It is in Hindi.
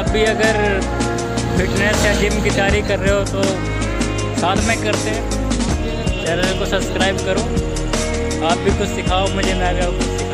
भी अगर फिटनेस या जिम की तैयारी कर रहे हो तो साथ में करते हैं। चैनल को सब्सक्राइब करो, आप भी कुछ सिखाओ मुझे, मैं भी आपको